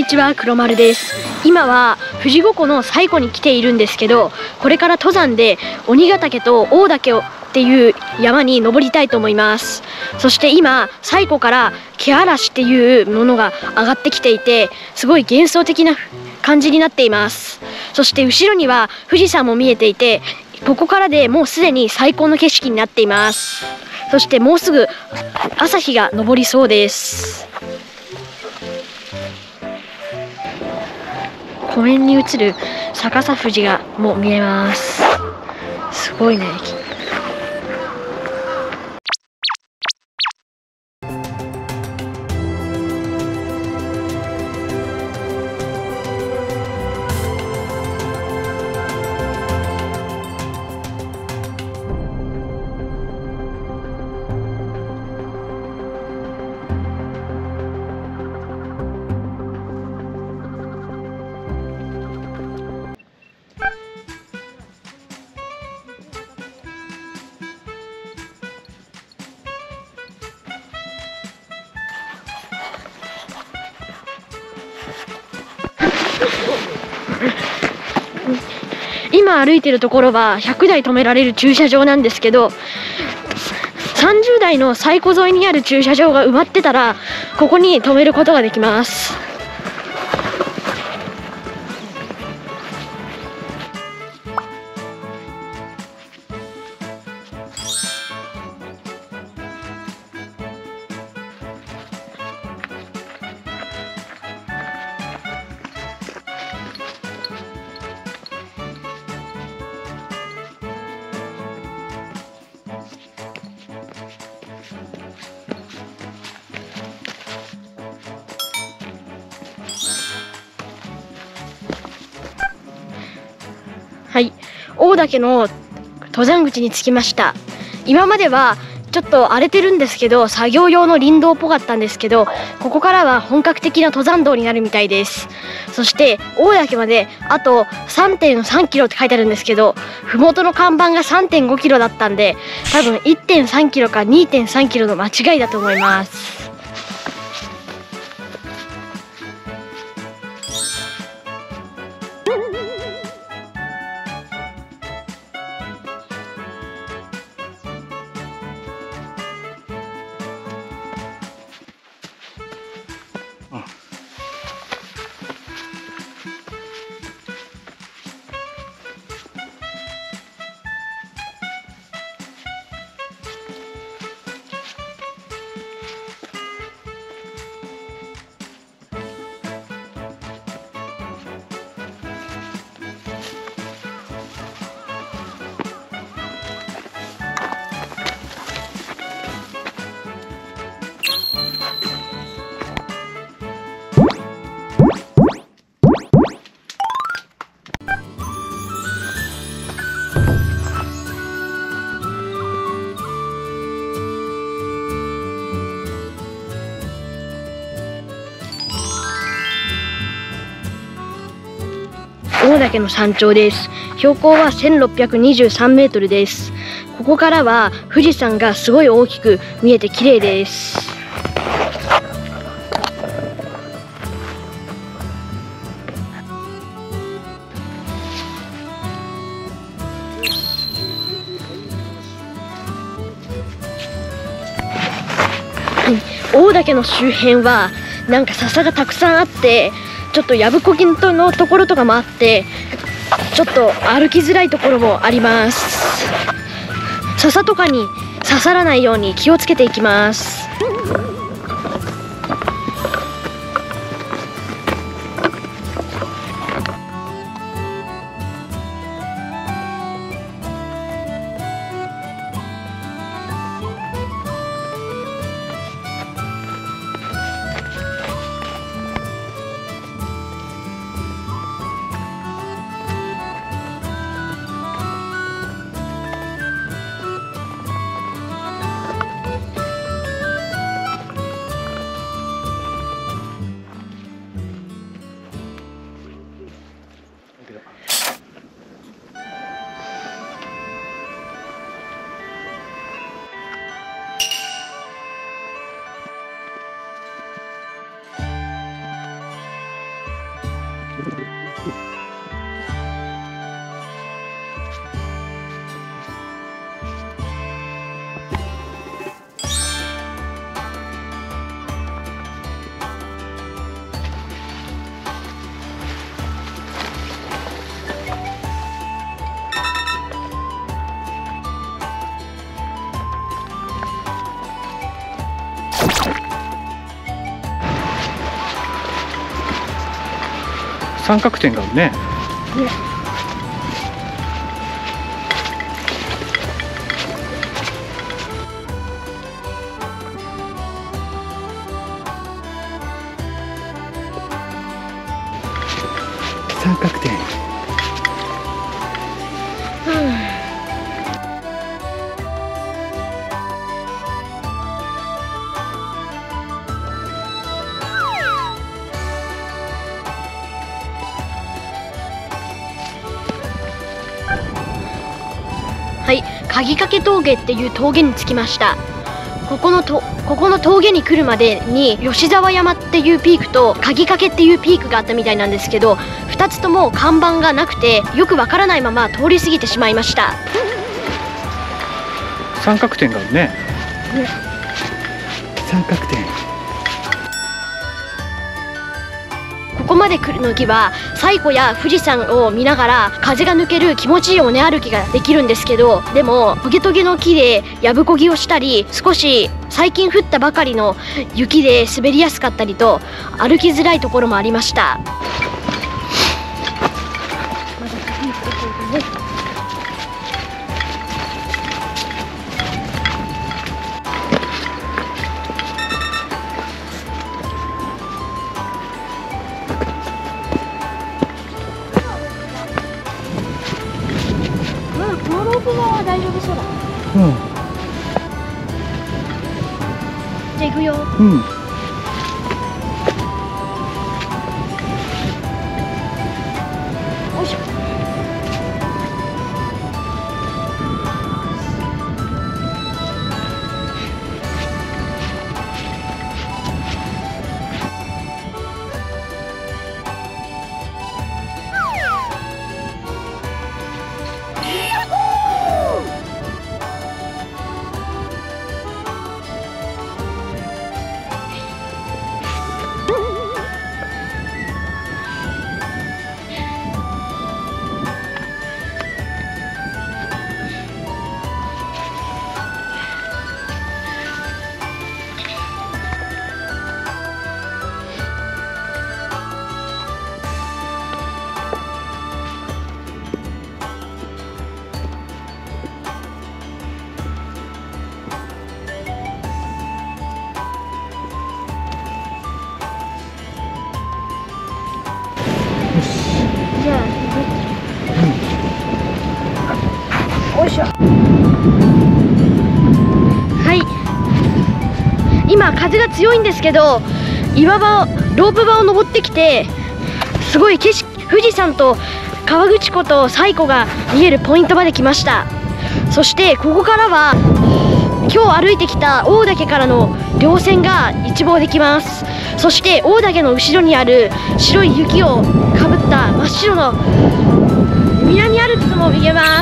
ちは、黒丸です。今は富士五湖の西湖に来ているんですけど、これから登山で鬼ヶ岳と大岳っていう山に登りたいと思います。そして今、西湖から気嵐っていうものが上がってきていて、すごい幻想的な感じになっています。そして後ろには富士山も見えていて、ここからでもうすでに最高の景色になっています。そしてもうすぐ朝日が昇りそうです。湖面に映る逆さ富士がもう見えます。すごいね。今歩いてるところは100台止められる駐車場なんですけど、30台の西湖沿いにある駐車場が埋まってたらここに止めることができます。はい、大岳の登山口に着きました。今まではちょっと荒れてるんですけど、作業用の林道っぽかったんですけど、ここからは本格的な登山道になるみたいです。そして大岳まであと 3.3 キロって書いてあるんですけど、麓の看板が 3.5 キロだったんで、多分 1.3 キロか 2.3 キロの間違いだと思います。大岳の山頂です。標高は1623メートルです。ここからは富士山がすごい大きく見えて綺麗です。大岳の周辺はなんか笹がたくさんあって、ちょっとやぶこぎのところとかもあって、ちょっと歩きづらいところもあります。笹とかに刺さらないように気をつけていきます。 三角点があるね。三角点。 はい、鍵掛峠っていう峠に着きました。ここの峠に来るまでに吉沢山っていうピークと鍵掛っていうピークがあったみたいなんですけど、2つとも看板がなくてよくわからないまま通り過ぎてしまいました。 三角点があるね。三角点。 ここまで来るのには西湖や富士山を見ながら風が抜ける気持ちいい尾根歩きができるんですけど、でもトゲトゲの木でやぶこぎをしたり、少し最近降ったばかりの雪で滑りやすかったりと歩きづらいところもありました。このロープ側は大丈夫そうだ。じゃあ行くよ。よいしょ。よいしょ。はい、今風が強いんですけど、岩場ロープ場を登ってきて、すごい景色、富士山と河口湖と西湖が見えるポイントまで来ました。そしてここからは今日歩いてきた大岳からの稜線が一望できます。そして大岳の後ろにある白い雪をかぶった真っ白の南アルプスも見えます。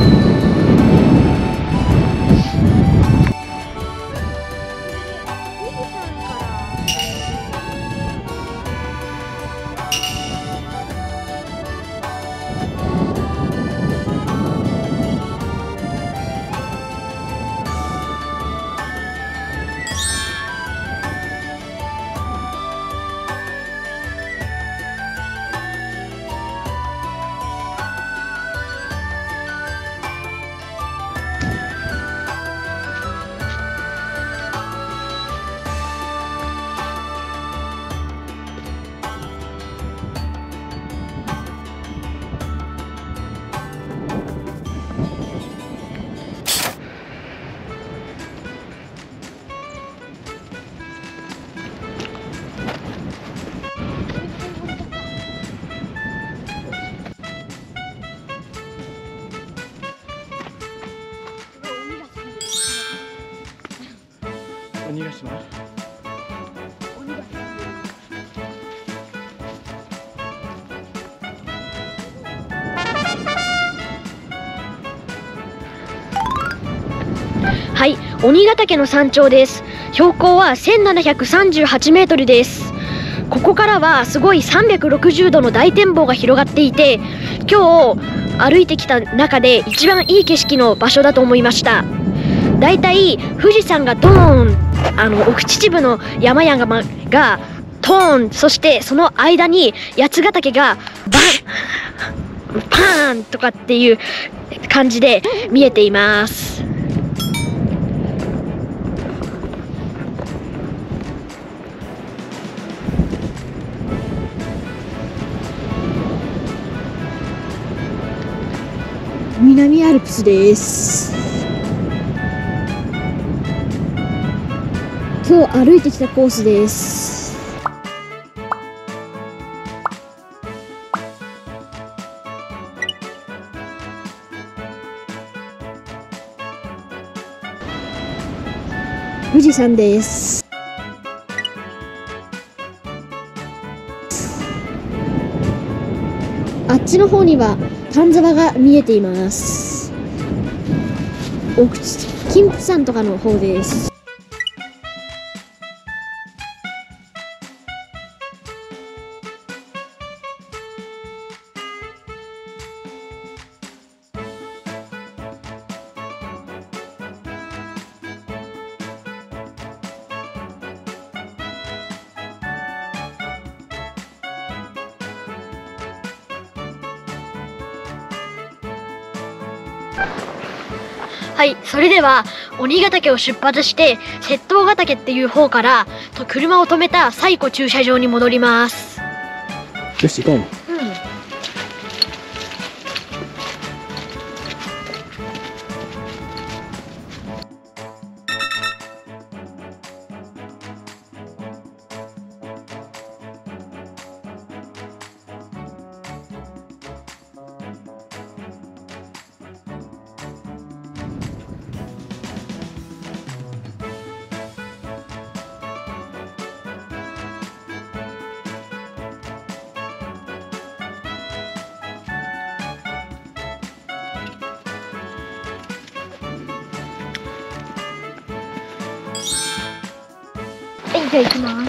鬼ヶ島。はい、鬼ヶ岳の山頂です。標高は1738メートルです。ここからはすごい360度の大展望が広がっていて、今日歩いてきた中で一番いい景色の場所だと思いました。だいたい富士山がドーン、奥秩父の山々がトーン、そしてその間に八ヶ岳がバンパーンとかっていう感じで見えています。 南アルプスです。今日歩いてきたコースです。富士山です。あっちの方には丹沢が見えています。金峰山とかの方です。 はい、それでは鬼ヶ岳を出発して雪頭ヶ岳っていう方から車を止めた西湖駐車場に戻ります。 よし行こう。 はい、じゃあ行きます。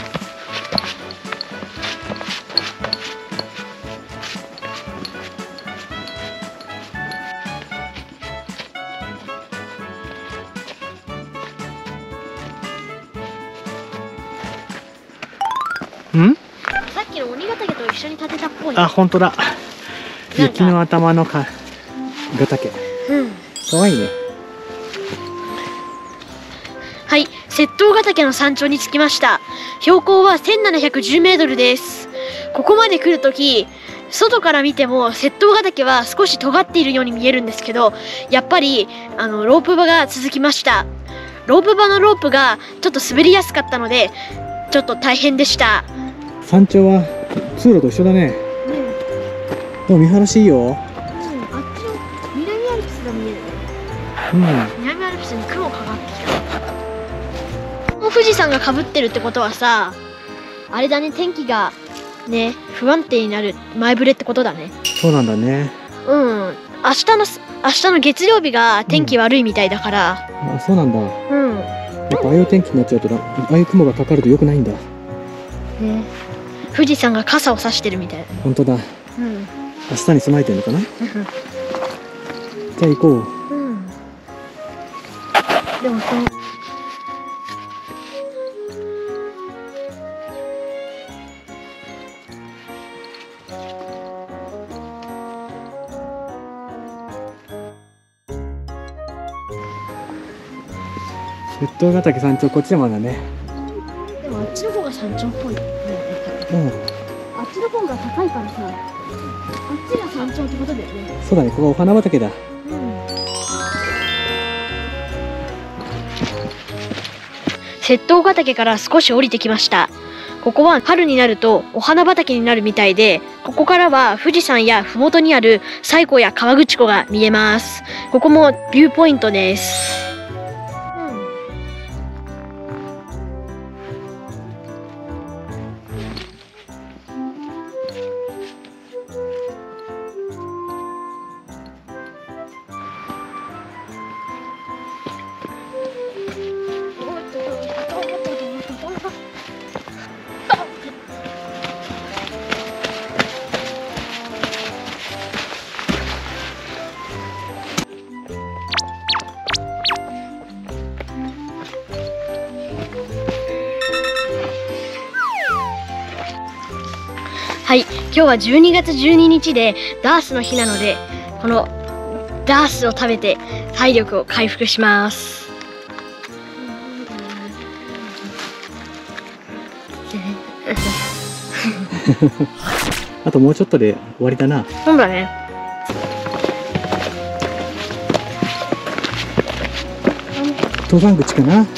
さっきの鬼ヶ岳と一緒に建てたっぽい。 あ、本当だ。雪の頭のヶ岳。かわいいね。 はい、雪頭ヶ岳の山頂に着きました。標高は1710メートルです。ここまで来るとき、外から見ても雪頭ヶ岳は少し尖っているように見えるんですけど、やっぱりロープ場が続きました。ロープ場のロープがちょっと滑りやすかったので、ちょっと大変でした。 山頂は通路と一緒だね。でも見晴らしいよ。 あっちの南アルプスが見えるね。南アルプスに雲かかってきた。富士山がかぶってるってことはさ、あれだね、天気がね不安定になる前触れってことだね。 そうなんだね。 明日の月曜日が天気悪いみたいだから。 あ、そうなんだ。やっぱああいう天気になっちゃうとああいう雲がかかると良くないんだ。 ね、富士山が傘を差してるみたい。 本当だ。明日に備えてるのかな。じゃあ行こう。 でも雪頭ヶ岳山頂、こっち山だね。 でもあっちの方が山頂っぽい。あっちの方が高いからさ、あっちが山頂ってことだよね。 そうだね、ここはお花畑だ。 雪頭ヶ岳から少し降りてきました。ここは春になるとお花畑になるみたいで、ここからは富士山や麓にある西湖や河口湖が見えます。ここもビューポイントです。 はい、今日は12月12日でダースの日なので、このダースを食べて体力を回復します。 あともうちょっとで終わりだな。 そうだね。 登山口かな。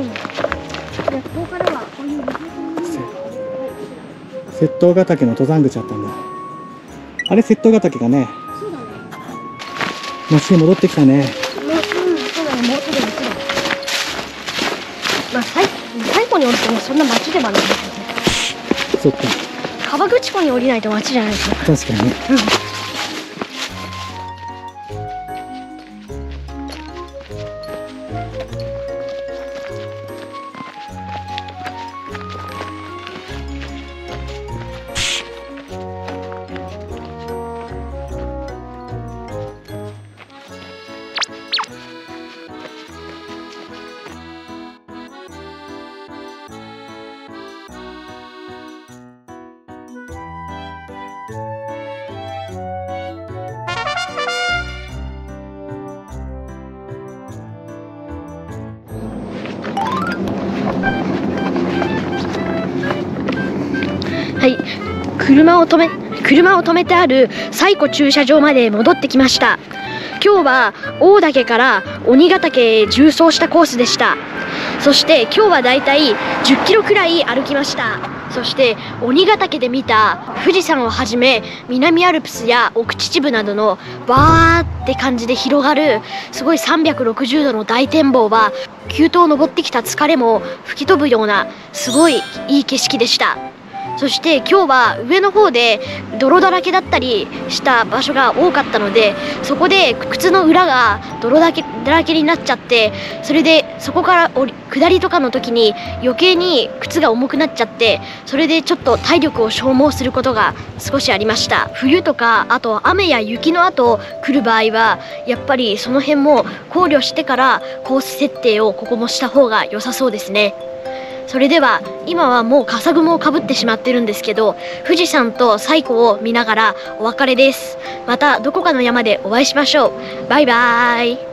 雪東ヶ岳の登山口だったんだ。あれ雪東ヶ岳がね。 そうだね。 街に戻ってきたね。 そうだね、もうすぐですよ。まあ、最後に降りてもそんな街ではないですよね。 そっか。 川口湖に降りないと街じゃないですか。 確かにね。 はい、車を止めてある西湖駐車場まで戻ってきました。今日は大岳から鬼ヶ岳へ縦走したコースでした。そして今日はだいたい10キロくらい歩きました。そして鬼ヶ岳で見た富士山をはじめ南アルプスや奥秩父などのバーって感じで広がるすごい360度の大展望は、急登を登ってきた疲れも吹き飛ぶようなすごいいい景色でした。そして今日は上の方で泥だらけだったりした場所が多かったので、そこで靴の裏が泥だらけになっちゃって、それでそこから下りとかの時に余計に靴が重くなっちゃって、それでちょっと体力を消耗することが少しありました。冬とかあと雨や雪の後来る場合はやっぱりその辺も考慮してからコース設定をここもした方が良さそうですね。それでは今はもう笠雲をかぶってしまってるんですけど、富士山と西湖を見ながらお別れです。またどこかの山でお会いしましょう。バイバーイ。